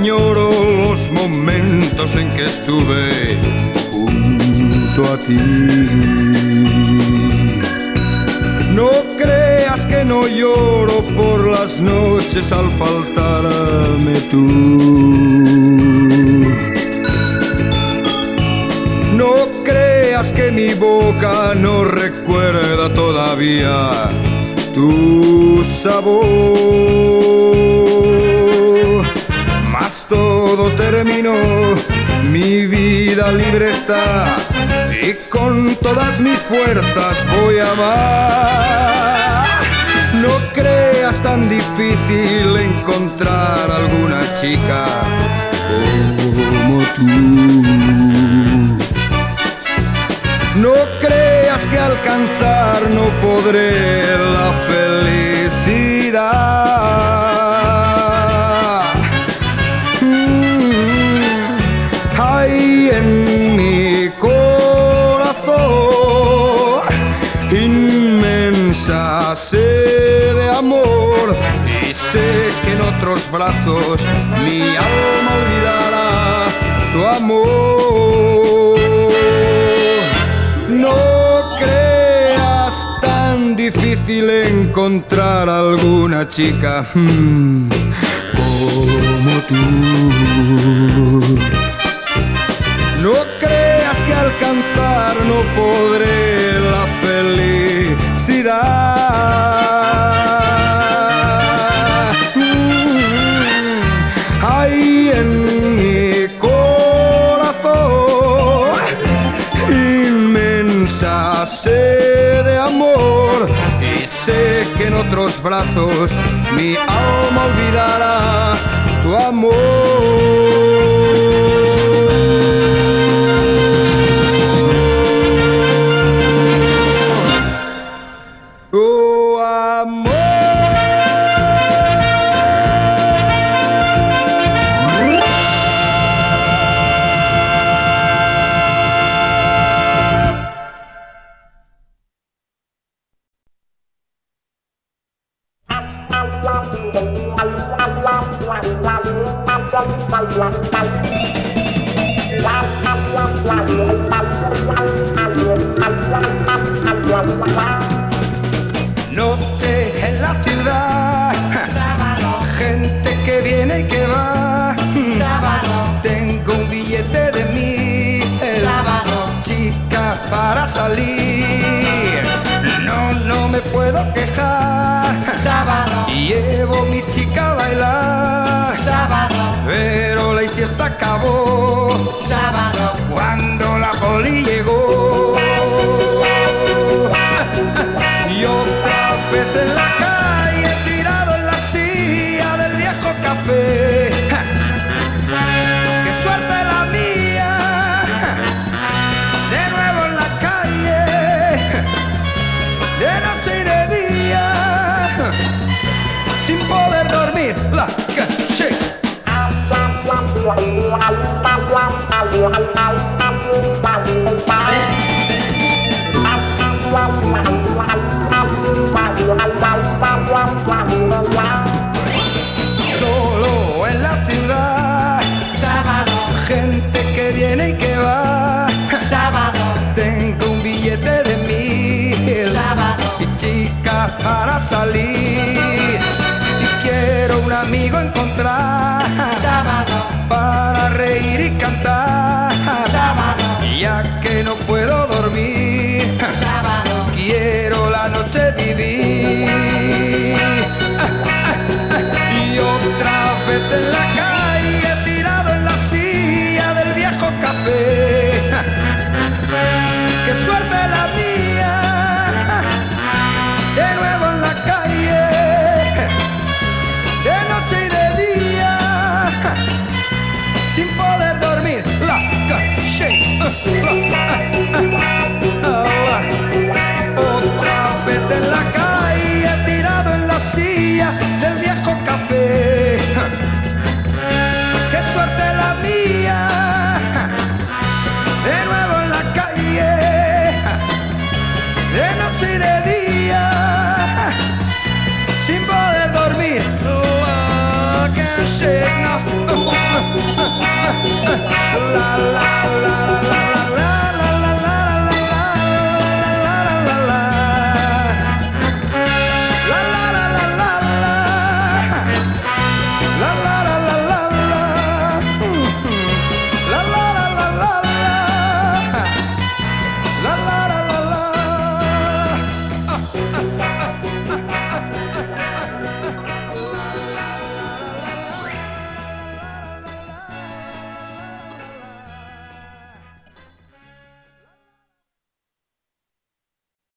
añoro los momentos en que estuve junto a ti. No creas que no lloro por las noches al faltarme tú. No creas que mi boca no recuerda todavía tu sabor. Mas todo terminó, mi vida libre está y con todas mis fuerzas voy a amar. No creas tan difícil encontrar alguna chica como tú. No creas que alcanzar no podré la felicidad. Hay en mi corazón inmensa sed de amor y sé que en otros brazos mi alma olvidará tu amor. No creas tan difícil encontrar alguna chica como tú. No creas que alcanzar no podré la felicidad. Hay en mi corazón inmensa sed de amor y sé que en otros brazos mi alma olvidará tu amor. Noche en la ciudad, sábado. Gente que viene y que va, sábado. Tengo un billete de 1000, sábado. Chica para salir, no me puedo quejar, sábado. Llevo mi chica a bailar, sábado. Pero la fiesta acabó, sábado. Cuando la poli llegó. Y otra vez en la calle, tirado en la silla del viejo café. ¡Qué suerte la mía! De nuevo en la calle, de noche y de día, sin poder dormir. La calle. Solo en la ciudad, sábado. Gente que viene y que va, sábado. Tengo un billete de 1000, sábado. Y chicas para salir. Y quiero un amigo encontrar, sábado. Para reír y cantar, sábado. Ya que no puedo dormir, sábado. Quiero la noche vivir. Y otra vez en la calle, tirado en la silla del viejo café. ¡Qué suerte la mía! De nuevo en la calle, de noche y de día, sin poder dormir. La calle. Otra vez en la calle, tirado en la silla del viejo café. ¡Qué suerte la mía! De nuevo en la calle, de noche y de día, sin poder dormir. La calle, no. la la.